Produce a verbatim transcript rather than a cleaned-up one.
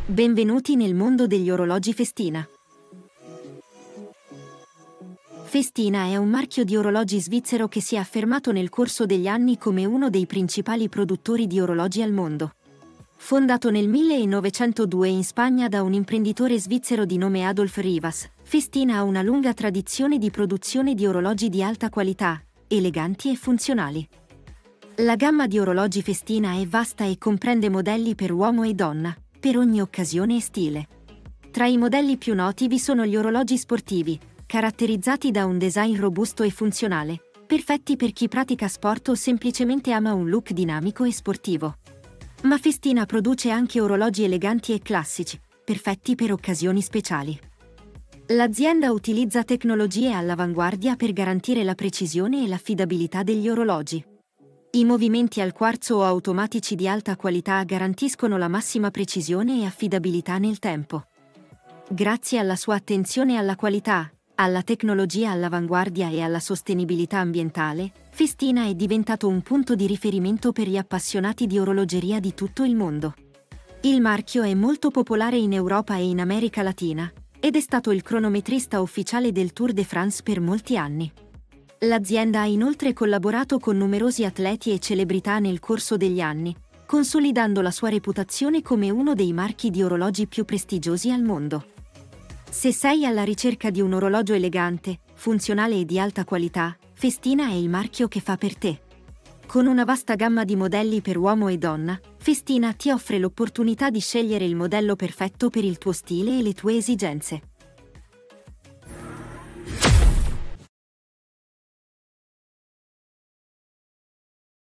Benvenuti nel mondo degli orologi Festina. Festina è un marchio di orologi svizzero che si è affermato nel corso degli anni come uno dei principali produttori di orologi al mondo. Fondato nel millenovecentodue in Spagna da un imprenditore svizzero di nome Adolf Rivas, Festina ha una lunga tradizione di produzione di orologi di alta qualità, eleganti e funzionali. La gamma di orologi Festina è vasta e comprende modelli per uomo e donna, per ogni occasione e stile. Tra i modelli più noti vi sono gli orologi sportivi, caratterizzati da un design robusto e funzionale, perfetti per chi pratica sport o semplicemente ama un look dinamico e sportivo. Ma Festina produce anche orologi eleganti e classici, perfetti per occasioni speciali. L'azienda utilizza tecnologie all'avanguardia per garantire la precisione e l'affidabilità degli orologi. I movimenti al quarzo o automatici di alta qualità garantiscono la massima precisione e affidabilità nel tempo. Grazie alla sua attenzione alla qualità, alla tecnologia all'avanguardia e alla sostenibilità ambientale, Festina è diventato un punto di riferimento per gli appassionati di orologeria di tutto il mondo. Il marchio è molto popolare in Europa e in America Latina, ed è stato il cronometrista ufficiale del Tour de France per molti anni. L'azienda ha inoltre collaborato con numerosi atleti e celebrità nel corso degli anni, consolidando la sua reputazione come uno dei marchi di orologi più prestigiosi al mondo. Se sei alla ricerca di un orologio elegante, funzionale e di alta qualità, Festina è il marchio che fa per te. Con una vasta gamma di modelli per uomo e donna, Festina ti offre l'opportunità di scegliere il modello perfetto per il tuo stile e le tue esigenze.